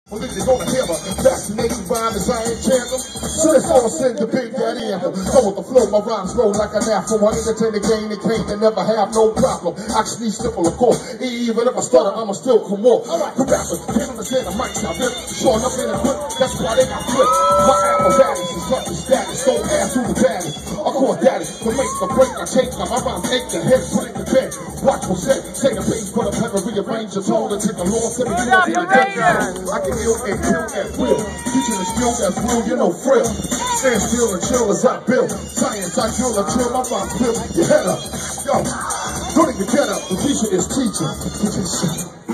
Well, if you're gonna hear a fascinating rhyme as I enchant them, so let's all sing the Big Daddy anthem. Go with the flow, my rhymes roll like an afro. I entertain the game and can't and never have no problem. Actually simple, of course. Even if I stutter, I'ma still come walk. The rappers can't understand the mic sound rip. Showing up in a grip, that's why they got flipped. My acrobatics is up to status. Don't ask who the baddest. Of course, that is to make the break. I take them. My rhymes ache the head, break the bed. Watch what's said. Say the bass, put a pedal, rearrange your tone to take a long sip. I can heal and kill at will. Teaching the skill that's real, you know, frill. Stand still and chill as I build. Science, I kill until my mind build. Your head up. Yo, don't even get up. The teacher is teaching.